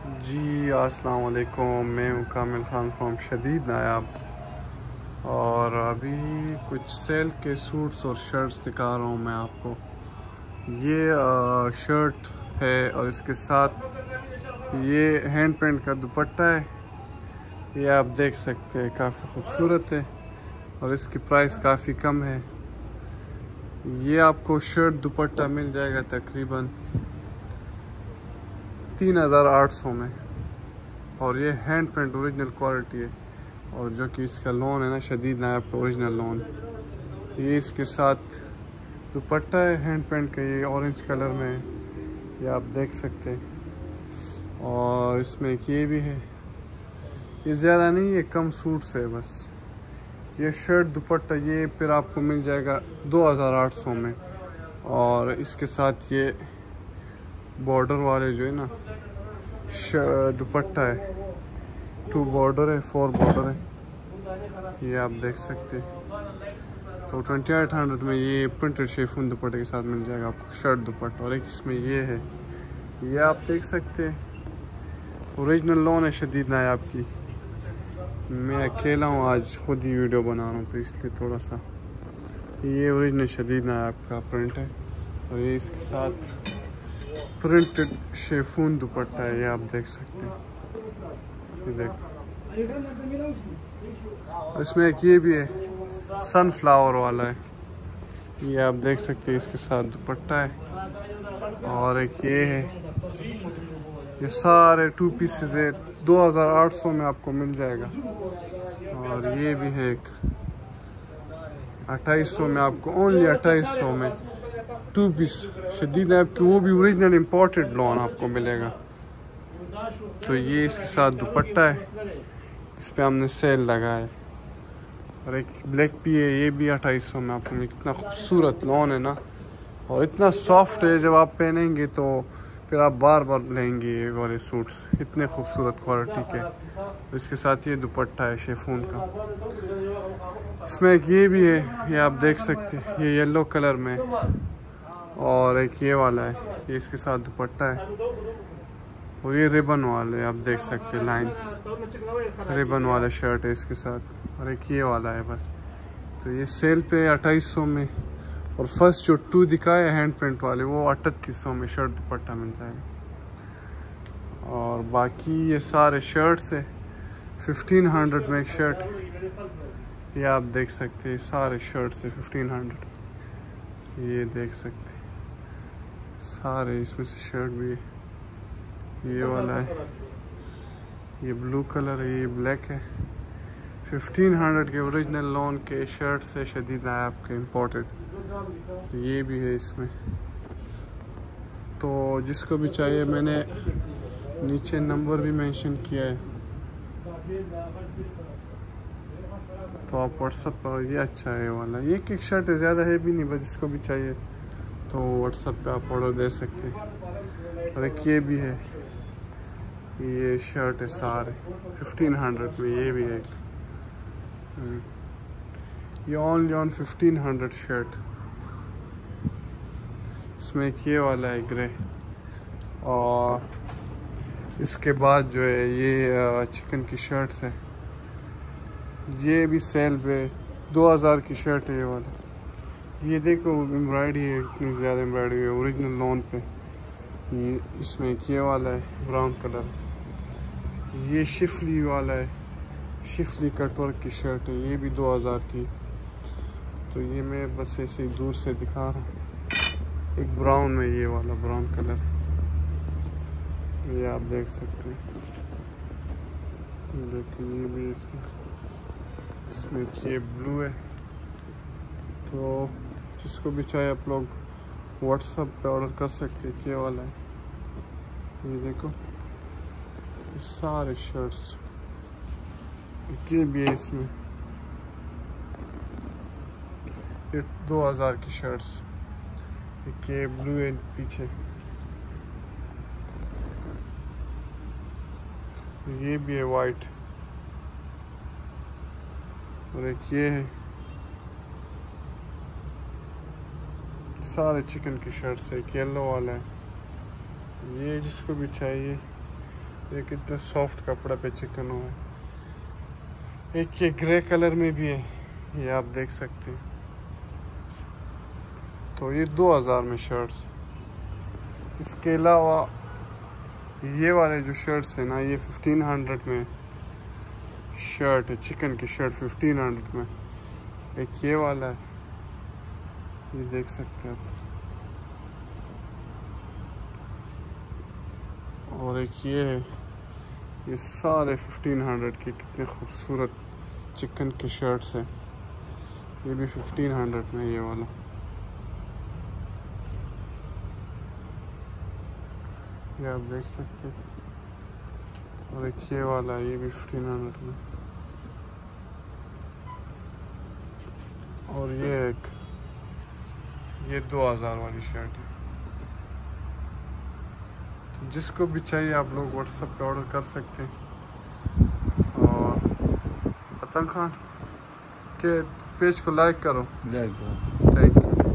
जी अस्सलाम वालेकुम, मैं हूँ कामिल ख़ान फ्रॉम शदीद नायाब। और अभी कुछ सेल के सूट्स और शर्ट्स दिखा रहा हूँ मैं आपको। ये शर्ट है और इसके साथ ये हैंड पेंट का दुपट्टा है। ये आप देख सकते हैं, काफ़ी खूबसूरत है और इसकी प्राइस काफ़ी कम है। ये आपको शर्ट दुपट्टा मिल जाएगा तकरीबन 3800 में। और ये हैंड पेंट ओरिजिनल क्वालिटी है और जो कि इसका लोन है ना, शदीद नायाब का ओरिजिनल लोन। ये इसके साथ दुपट्टा है हैंड पेंट का, ये ऑरेंज कलर में है, ये आप देख सकते हैं। और इसमें एक ये भी है, ये ज़्यादा नहीं, ये कम सूट्स है बस। ये शर्ट दुपट्टा ये फिर आपको मिल जाएगा 2800 में। और इसके साथ ये बॉर्डर वाले जो है ना दुपट्टा है, 2 बॉर्डर है, 4 बॉर्डर है, ये आप देख सकते हैं। तो 2800 में ये प्रिंटेड शेफून दुपट्टे के साथ मिल जाएगा आपको शर्ट दुपट्टा। और एक इसमें ये है, ये आप देख सकते हैं, ओरिजिनल लोन है शदीद नायाब की। मैं अकेला हूँ आज, खुद ही वीडियो बना रहा हूँ तो इसलिए थोड़ा सा। ये ओरिजिनल शदीद नायाब का प्रिंट है और ये इसके साथ प्रिंटेड शेफून दुपट्टा है, ये आप देख सकते हैं। ये देखो, इसमें एक ये भी है, सनफ्लावर वाला है, ये आप देख सकते हैं, इसके साथ दुपट्टा है। और एक ये है, ये सारे 2 पीसेस है, 2800 में आपको मिल जाएगा। और ये भी है एक 2800 में, आपको ओनली 2800 में 2 पीस शदीद नायाब की, वो भी ओरिजिनल इम्पोर्टेड लोन आपको मिलेगा। तो ये इसके साथ दुपट्टा है, इस पे हमने सेल लगा है। और एक ब्लैक भी है, ये भी 2800 में आपको। कितना खूबसूरत लोन है ना, और इतना सॉफ्ट है, जब आप पहनेंगे तो फिर आप बार बार लेंगे ये वाले सूट्स, इतने खूबसूरत क्वालिटी के। तो इसके साथ ये दुपट्टा है शेफून का। इसमें एक ये भी है, ये आप देख सकते हैं, ये येलो कलर में। और एक ये वाला है, ये इसके साथ दुपट्टा है। और ये रिबन वाले आप देख सकते हैं, लाइंस रिबन वाला शर्ट है इसके साथ। और एक ये वाला है बस। तो ये सेल पे 2800 में। और फर्स्ट जो 2 दिखाए हैंड पेंट वाले, वो 3800 में शर्ट दुपट्टा मिल जाएगा। और बाकी ये सारे शर्ट्स है 1500 में एक शर्ट, ये आप देख सकते हैं, सारे शर्ट्स है 1500। ये देख सकते हैं सारे, इसमें से शर्ट भी है, ये वाला है, ये ब्लू कलर है, ये ब्लैक है। 1500 के ओरिजिनल लोन के शर्ट से शदीद नायाब के इम्पोर्टेड, ये भी है इसमें। तो जिसको भी चाहिए, मैंने नीचे नंबर भी मेंशन किया है, तो आप व्हाट्सएप पर, ये अच्छा है वाला, ये एक शर्ट है, ज़्यादा है भी नहीं, बस जिसको भी चाहिए तो व्हाट्सएप पे आप ऑर्डर दे सकते हैं। और एक ये भी है, ये शर्ट है सारे 1500 में, ये भी है एक, ये ओनली ऑन 1500 शर्ट। इसमें एक ये वाला है ग्रे। और इसके बाद जो है ये चिकन की शर्ट्स है, ये भी सेल पे 2000 की शर्ट है ये वाला। ये देखो एम्ब्रॉयडरी है, इतनी ज़्यादा एम्ब्रॉयडरी है ओरिजिनल लोन पे। ये इसमें एक ये वाला है ब्राउन कलर, ये शिफली वाला है, शिफली कटवर्क की शर्ट है, ये भी 2000 की। तो ये मैं बस ऐसे ही दूर से दिखा रहा हूँ। एक ब्राउन में ये वाला ब्राउन कलर, ये आप देख सकते हैं। देखिए ये भी इसमें ये ब्लू है। तो जिसको भी चाहे आप लोग व्हाट्सएप पे ऑर्डर कर सकते हैं। ये वाला है, ये देखो, ये सारे शर्ट्स, ये भी है इसमें, ये 2000 की शर्ट्स। एक ये ब्लू है पीछे, ये भी है वाइट। और एक ये है, सारे चिकन की शर्ट्स है। एक येलो वाला है, ये जिसको भी चाहिए ये कितने सॉफ्ट कपड़ा पे चिकन हुआ है। एक ये ग्रे कलर में भी है, ये आप देख सकते हैं। तो ये 2000 में शर्ट्स। इसके अलावा ये वाले जो शर्ट्स हैं ना, ये 1500 में शर्ट है, चिकन की शर्ट 1500 में। एक ये वाला है, ये देख सकते हैं आप। और एक ये है, ये सारे 1500 के कितने खूबसूरत चिकन के शर्ट्स हैं। ये भी 1500 में ये वाला। ये आप देख सकते हैं। और एक ये वाला, ये भी 1500 में। और ये एक, ये 2000 वाली शर्ट है। तो जिसको भी चाहिए आप लोग व्हाट्सएप पे ऑर्डर कर सकते हैं। और पतंग खान के पेज को लाइक करो। Thank you.